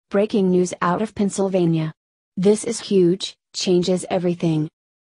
Breaking news out of Pennsylvania. This is huge, changes everything.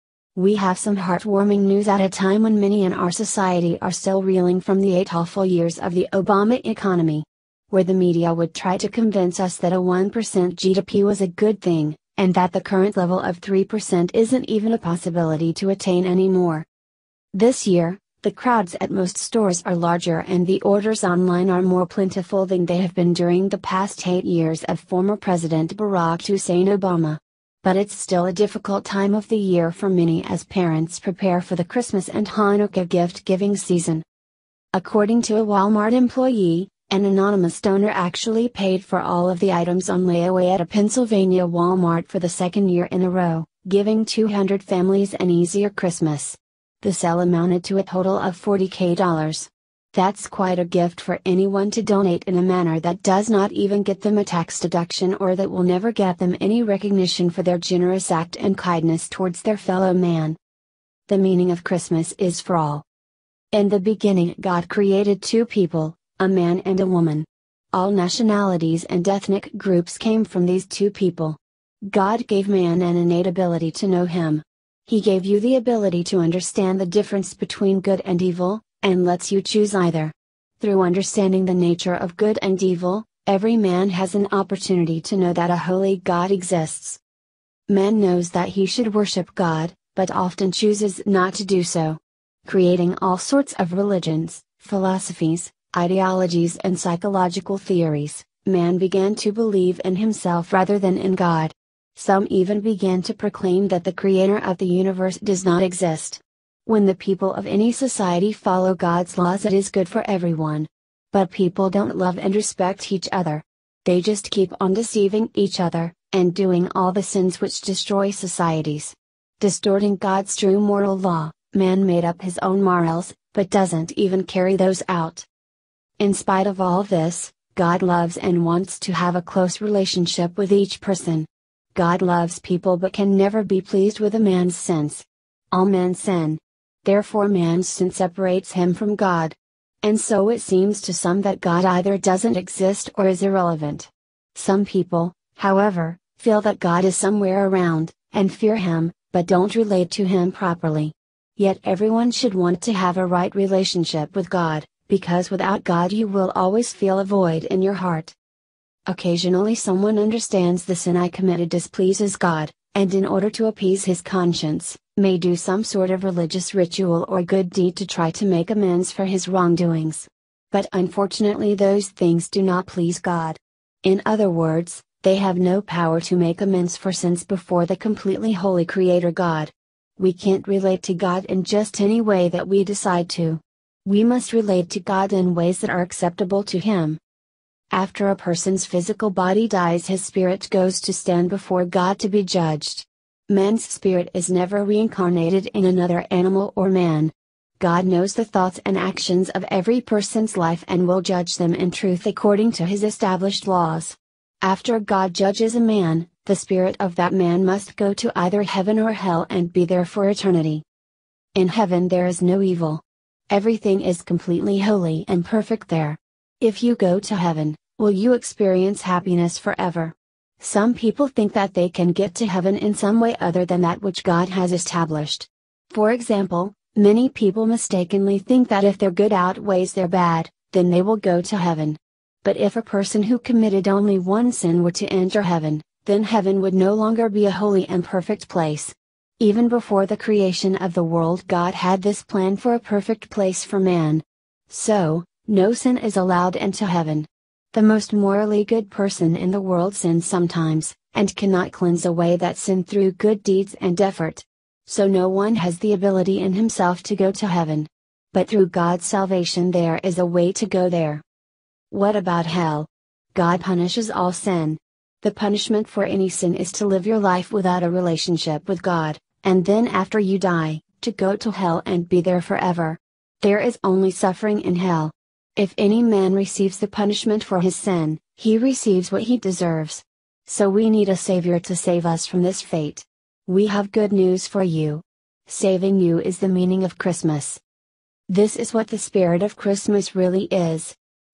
We have some heartwarming news at a time when many in our society are still reeling from the 8 awful years of the Obama economy. Where the media would try to convince us that a 1% GDP was a good thing, and that the current level of 3% isn't even a possibility to attain anymore. This year, the crowds at most stores are larger and the orders online are more plentiful than they have been during the past 8 years of former President Barack Hussein Obama. But it's still a difficult time of the year for many as parents prepare for the Christmas and Hanukkah gift-giving season. According to a Walmart employee, an anonymous donor actually paid for all of the items on layaway at a Pennsylvania Walmart for the second year in a row, giving 200 families an easier Christmas. The sale amounted to a total of $40,000. That's quite a gift for anyone to donate in a manner that does not even get them a tax deduction or that will never get them any recognition for their generous act and kindness towards their fellow man. The meaning of Christmas is for all. In the beginning, God created two people, a man and a woman. All nationalities and ethnic groups came from these two people. God gave man an innate ability to know Him. He gave you the ability to understand the difference between good and evil, and lets you choose either. Through understanding the nature of good and evil, every man has an opportunity to know that a holy God exists. Man knows that he should worship God, but often chooses not to do so. Creating all sorts of religions, philosophies, ideologies and psychological theories, man began to believe in himself rather than in God. Some even began to proclaim that the creator of the universe does not exist. When the people of any society follow God's laws, it is good for everyone. But people don't love and respect each other. They just keep on deceiving each other, and doing all the sins which destroy societies. Distorting God's true moral law, man made up his own morals, but doesn't even carry those out. In spite of all this, God loves and wants to have a close relationship with each person. God loves people but can never be pleased with a man's sins. All men sin. Therefore man's sin separates him from God. And so it seems to some that God either doesn't exist or is irrelevant. Some people, however, feel that God is somewhere around, and fear Him, but don't relate to Him properly. Yet everyone should want to have a right relationship with God, because without God you will always feel a void in your heart. Occasionally someone understands the sin I committed displeases God, and in order to appease his conscience, may do some sort of religious ritual or good deed to try to make amends for his wrongdoings. But unfortunately those things do not please God. In other words, they have no power to make amends for sins before the completely holy Creator God. We can't relate to God in just any way that we decide to. We must relate to God in ways that are acceptable to Him. After a person's physical body dies, his spirit goes to stand before God to be judged. Man's spirit is never reincarnated in another animal or man. God knows the thoughts and actions of every person's life and will judge them in truth according to His established laws. After God judges a man, the spirit of that man must go to either heaven or hell and be there for eternity. In heaven there is no evil. Everything is completely holy and perfect there. If you go to heaven, will you experience happiness forever? Some people think that they can get to heaven in some way other than that which God has established. For example, many people mistakenly think that if their good outweighs their bad, then they will go to heaven. But if a person who committed only one sin were to enter heaven, then heaven would no longer be a holy and perfect place. Even before the creation of the world, God had this plan for a perfect place for man. So, no sin is allowed into heaven. The most morally good person in the world sins sometimes, and cannot cleanse away that sin through good deeds and effort. So no one has the ability in himself to go to heaven. But through God's salvation there is a way to go there. What about hell? God punishes all sin. The punishment for any sin is to live your life without a relationship with God, and then after you die, to go to hell and be there forever. There is only suffering in hell. If any man receives the punishment for his sin, he receives what he deserves. So we need a Savior to save us from this fate. We have good news for you. Saving you is the meaning of Christmas. This is what the spirit of Christmas really is.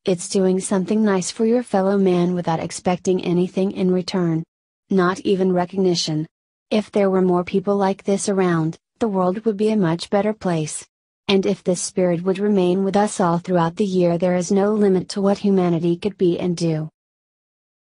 It's doing something nice for your fellow man without expecting anything in return. Not even recognition. If there were more people like this around, the world would be a much better place. And if this spirit would remain with us all throughout the year, there is no limit to what humanity could be and do.